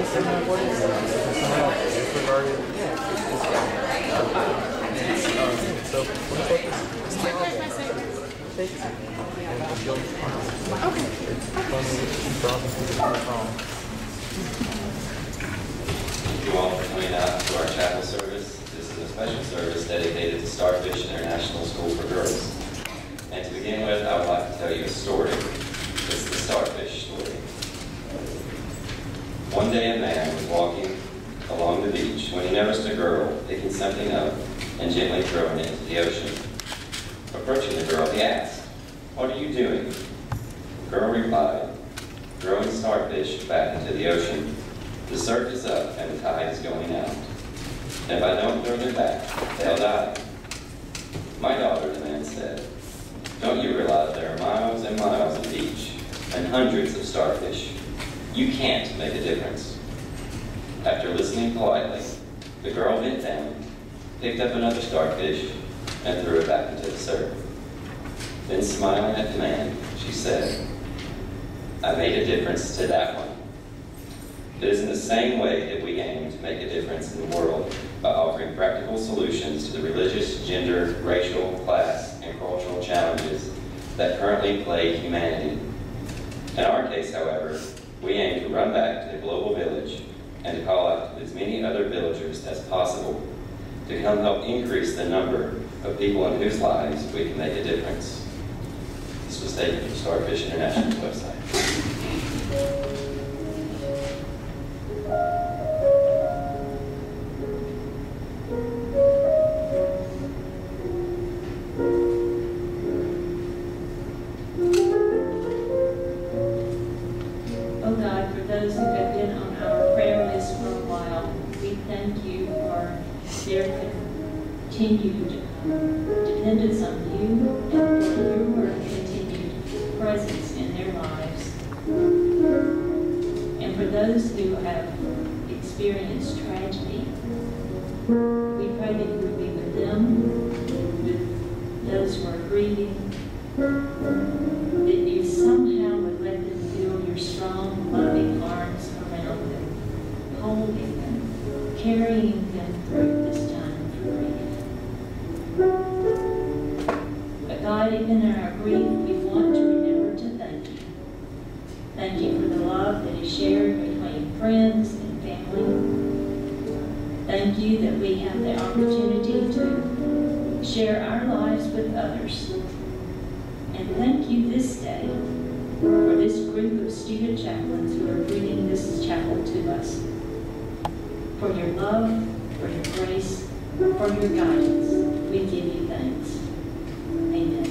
what is it? Disregarded. Yeah. So what is this? It's terrible. Take it. Okay. It's funny. She brought me to the prom. Thank you all for coming out to our chapel service. This is a special service dedicated to Starfish International School for Girls. And to begin with, I would like to tell you a story. It's the Starfish story. One day a man was walking along the beach when he noticed a girl picking something up and gently throwing it into the ocean. Approaching the girl, he asked, "What are you doing?" The girl replied, "Throwing starfish back into the ocean. The surf is up and the tide is going out. And if I don't throw them back, they'll die." "My daughter," the man said, "don't you realize there are miles and miles of beach and hundreds of starfish? You can't make a difference." After listening politely, the girl bent down, picked up another starfish, and threw it back into the surf. Then smiling at the man, she said, "I made a difference to that one." It is in the same way that we aim to make a difference in the world by offering practical solutions to the religious, gender, racial, class, and cultural challenges that currently plague humanity. In our case, however, we aim to run back to the global village and to call out to as many other villagers as possible to come help increase the number of people in whose lives we can make a difference. This was taken from Starfish International's website. Oh God, for those who have been on our prayer list for a while, we thank you for their continued dependence on you and for your continued presence in their lives. And for those who have experienced tragedy, we pray that you would be with them, with those who are grieving, that you somehow would let them feel your strong, loving arms around them, holding them, carrying them through this time of grief. But God, even in our grief, we want to remember to thank you. Thank you for the love that is shared between friends and family. Thank you that we have the opportunity to share our lives with others. And thank you this day for this group of student chaplains who are bringing this chapel to us. For your love, for your grace, for your guidance, we give you thanks. Amen.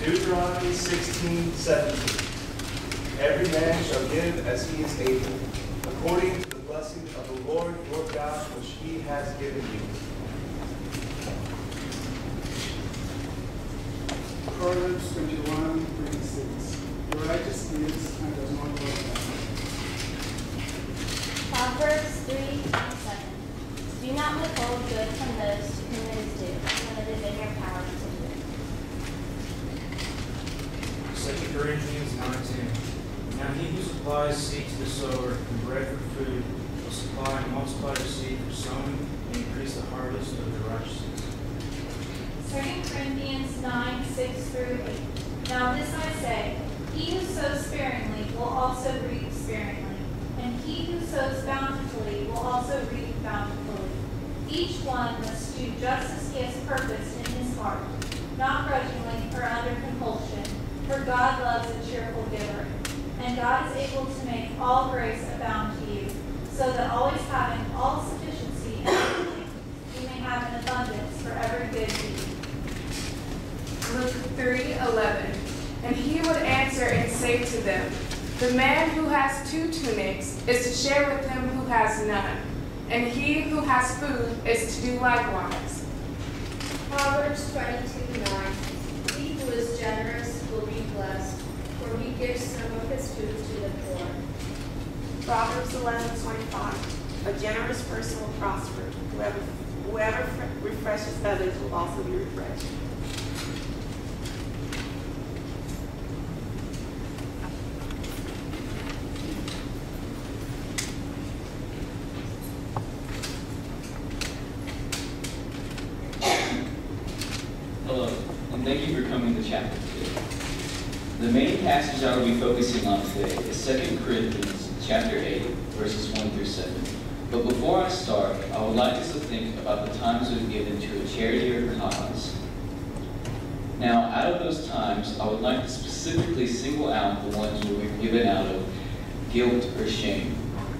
Deuteronomy 16:17. Every man shall give as he is able, according to the blessing of the Lord your God, which he has given you. Proverbs 21:36. The righteous gives and does not hold back. Proverbs 3:27. Do not withhold good from those to whom it is due, when it is in your power to do it. 2 Corinthians 9:10. Now he who supplies seed to the sower and bread for food will supply and multiply the seed for sowing and increase the harvest of the righteousness. 2 Corinthians 9:6-8. Now this I say, he who sows sparingly will also reap sparingly, and he who sows bountifully will also reap bountifully. Each one must do just as he has purposed in his heart, not grudgingly or under compulsion, for God loves a cheerful giver. And God is able to make all grace abound to you, so that always having all sufficiency in everything, you may have an abundance for every good deed. Luke 3:11. And he would answer and say to them, the man who has 2 tunics is to share with him who has none, and he who has food is to do likewise. Proverbs 22:9. He who is generous will be blessed, for he gives some of his food to the poor. Proverbs 11:25. A generous person will prosper. Whoever refreshes others will also be refreshed. Hello, and thank you for coming to chapter 2. The main passage I will be focusing on today is 2 Corinthians chapter 8, verses 1-7. But before I start, I would like us to think about the times we've given to a charity or cause. Now, out of those times, I would like to specifically single out the ones where we've given out of guilt or shame.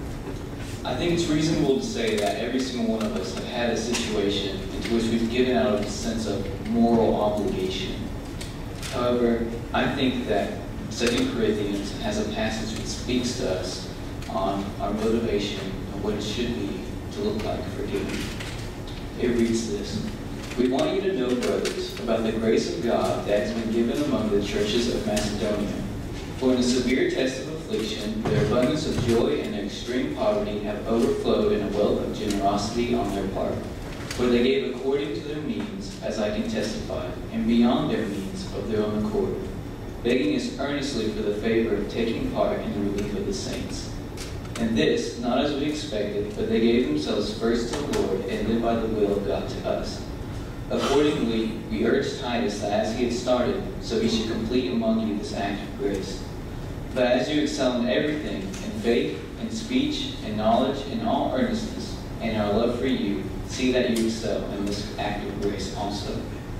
I think it's reasonable to say that every single one of us have had a situation into which we've given out of a sense of moral obligation. However, I think that 2 Corinthians has a passage that speaks to us on our motivation and what it should be to look like for giving. It reads this: We want you to know, brothers, about the grace of God that has been given among the churches of Macedonia. For in a severe test of affliction, their abundance of joy and their extreme poverty have overflowed in a wealth of generosity on their part. For they gave according to their means, as I can testify, and beyond their means of their own accord, begging us earnestly for the favor of taking part in the relief of the saints. And this, not as we expected, but they gave themselves first to the Lord, and then by the will of God to us. Accordingly, we urged Titus that as he had started, so he should complete among you this act of grace. But as you excel in everything, in faith, in speech, in knowledge, in all earnestness, and in our love for you, see that you excel in this act of grace also.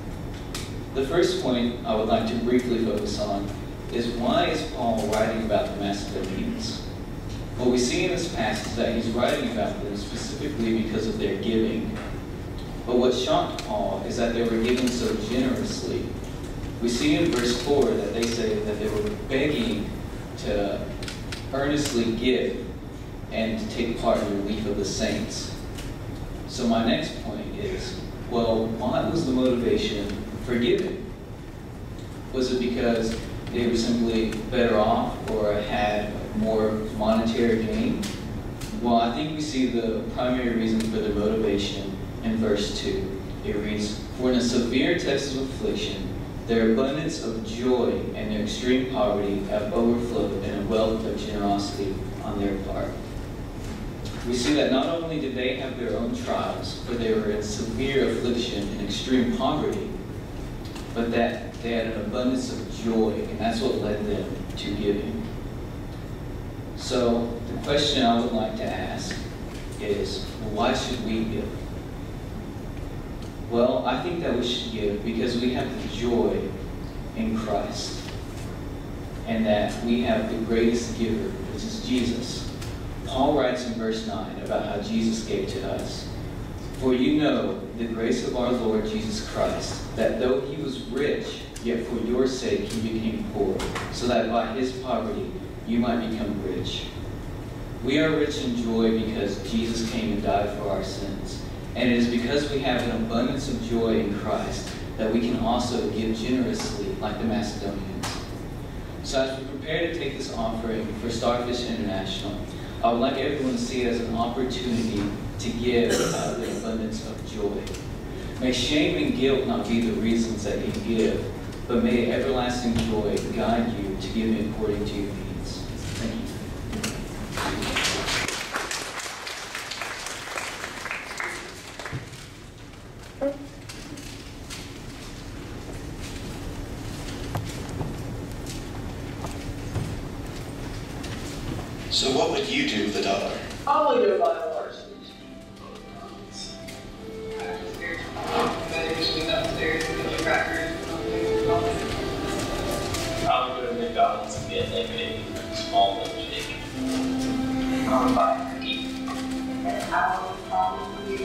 The first point I would like to briefly focus on is, why is Paul writing about the Macedonians? Well, we see in this passage that he's writing about them specifically because of their giving. But what shocked Paul is that they were giving so generously. We see in verse 4 that they say that they were begging to earnestly give and to take part in the relief of the saints. So my next point is, well, what was the motivation for giving? Was it because they were simply better off or had more monetary gain? Well, I think we see the primary reason for their motivation in verse 2. It reads, For in a severe test of affliction, their abundance of joy and their extreme poverty have overflowed in a wealth of generosity on their part. We see that not only did they have their own trials, but they were in severe affliction and extreme poverty, but that they had an abundance of joy, and that's what led them to giving. So the question I would like to ask is, why should we give? Well, I think that we should give because we have the joy in Christ, and that we have the greatest giver, which is Jesus. Paul writes in verse 9 about how Jesus gave to us. For you know the grace of our Lord Jesus Christ, that though he was rich, yet for your sake he became poor, so that by his poverty you might become rich. We are rich in joy because Jesus came and died for our sins. And it is because we have an abundance of joy in Christ that we can also give generously like the Macedonians. So as we prepare to take this offering for Starfish International, I would like everyone to see it as an opportunity to give out of the abundance of joy. May shame and guilt not be the reasons that you give, but may everlasting joy guide you to give according to your needs. Thank you. So what would you do with $1? Probably go buy a large Probably go to McDonald's and get like a small milkshake. I would buy a cookie. And I would probably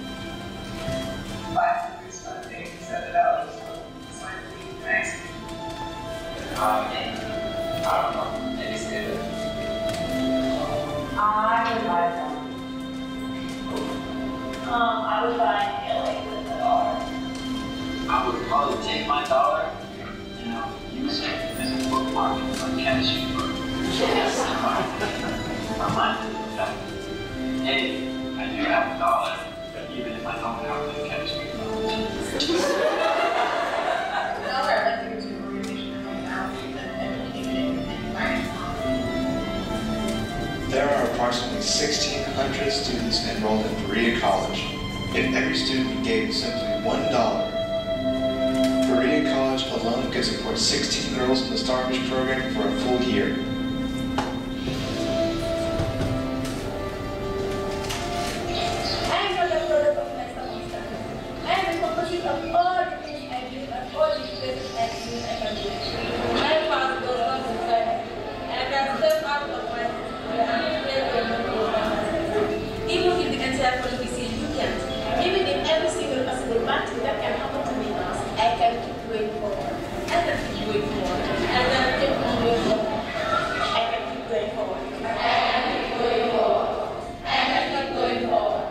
buy some good stuff, maybe $7. So I think nice. I don't know. Maybe good. I would buy them. I would buy a meal with $1. I would probably take my $1, use it as a bookmark in my cashier. Hey, I do have $1, even if I don't have the cashier. There are approximately 1,600 students enrolled in Berea College. If every student gave simply $1, Berea College alone could support 16 girls in the Starfish program for a full year. I am not a product of my semester. I am a composite of all the things I do and all the places I do I can do. My past goes on to further, and I can step out of my even if the entire family is saying you can't, even if every single possible bad thing that can happen to me now, I can keep going forward. I can keep going forward. I can keep moving forward. I can keep going forward. I can keep going forward. I can keep going forward.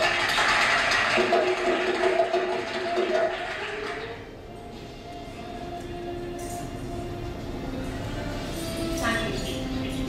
Thank you.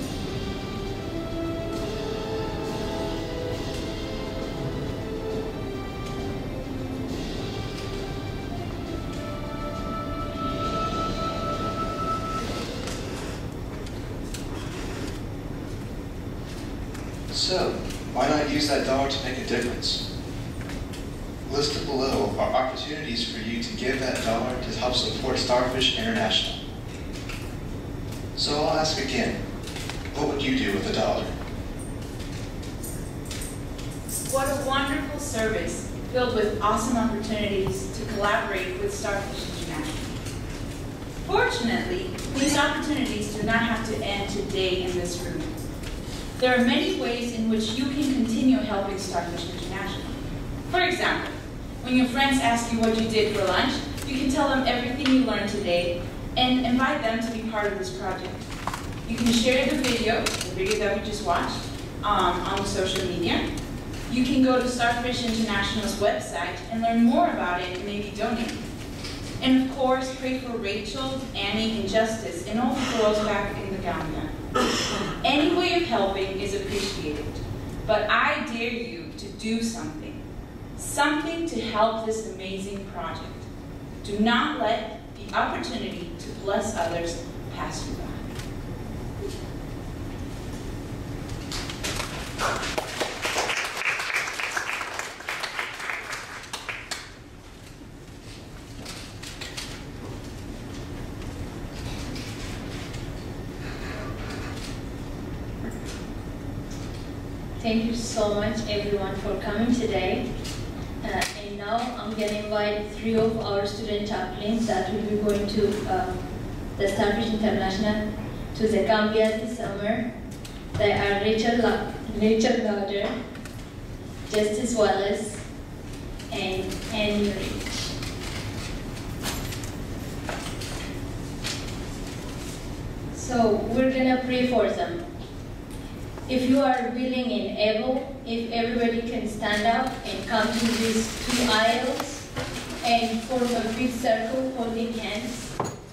So, why not use that $1 to make a difference? Listed below are opportunities for you to give that $1 to help support Starfish International. So I'll ask again, what would you do with $1? What a wonderful service filled with awesome opportunities to collaborate with Starfish International. Fortunately, these opportunities do not have to end today in this room. There are many ways in which you can continue helping Starfish International. For example, when your friends ask you what you did for lunch, you can tell them everything you learned today and invite them to be part of this project. You can share the video that we just watched, on social media. You can go to Starfish International's website and learn more about it and maybe donate. And of course, pray for Rachel, Annie, and Justice, and all the girls back in the Gambia. Any way of helping is appreciated, but I dare you to do something. Something to help this amazing project. Do not let the opportunity to bless others pass you by. Thank you so much, everyone, for coming today. And now I'm going to invite 3 of our student chaplains that will be going to the Starfish International to the Gambia this summer. They are Rachel Lauder, Justice Wallace, and Annie Rich. So we're gonna pray for them. If you are willing and able, if everybody can stand up and come to these two aisles and form a big circle holding hands.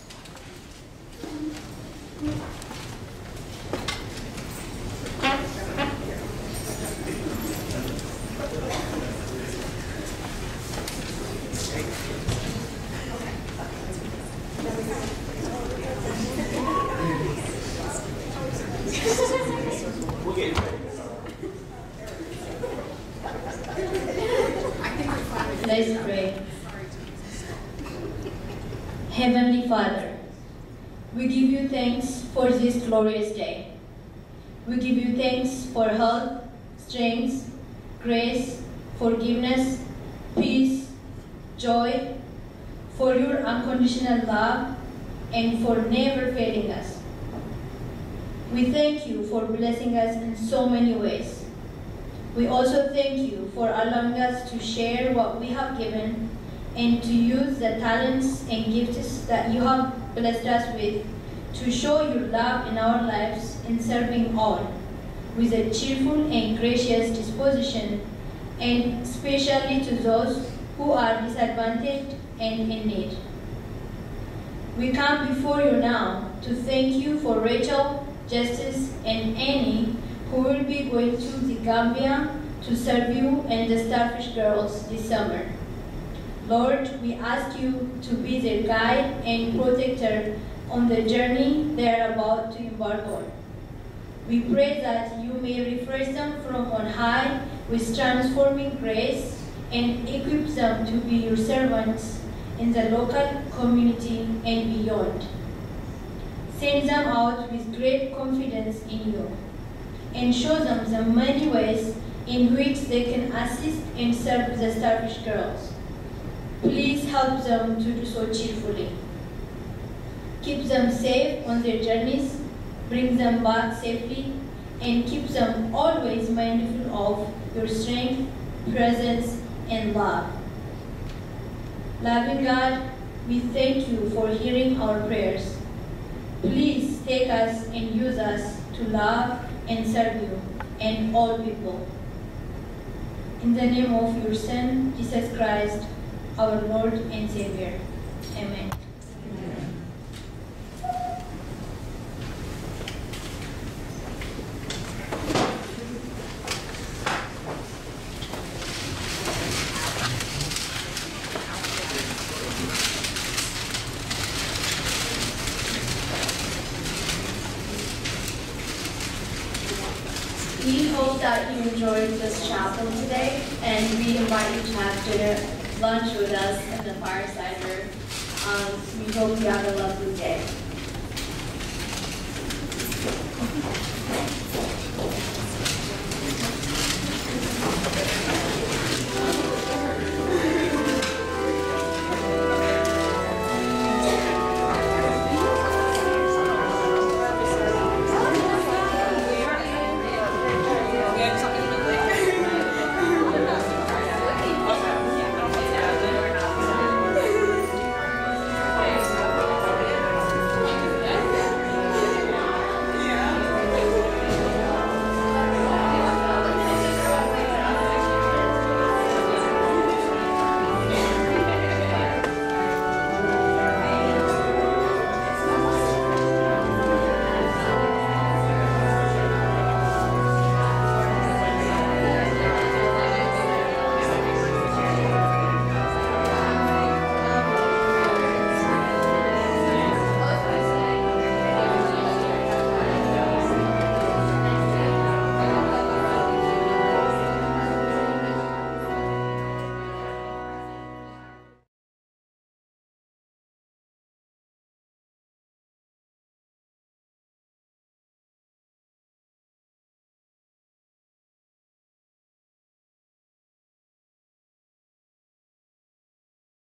Let's pray. Heavenly Father, we give you thanks for this glorious day. We give you thanks for health, strength, grace, forgiveness, peace, joy, for your unconditional love, and for never failing us. We thank you for blessing us in so many ways. We also thank you for allowing us to share what we have given and to use the talents and gifts that you have blessed us with to show your love in our lives in serving all with a cheerful and gracious disposition, and especially to those who are disadvantaged and in need. We come before you now to thank you for Rachel, Justice, and Annie, who will be going to the Gambia to serve you and the Starfish Girls this summer. Lord, we ask you to be their guide and protector on the journey they are about to embark on. We pray that you may refresh them from on high with transforming grace and equip them to be your servants in the local community and beyond. Send them out with great confidence in you, and show them the many ways in which they can assist and serve the Starfish Girls. Please help them to do so cheerfully. Keep them safe on their journeys, bring them back safely, and keep them always mindful of your strength, presence, and love. Loving God, we thank you for hearing our prayers. Please take us and use us to love and serve you and all people. In the name of your Son, Jesus Christ, our Lord and Savior. Amen. We hope that you enjoyed this chapel today, and we invite you to have dinner, lunch with us at the Firesider. We hope you have a lovely day.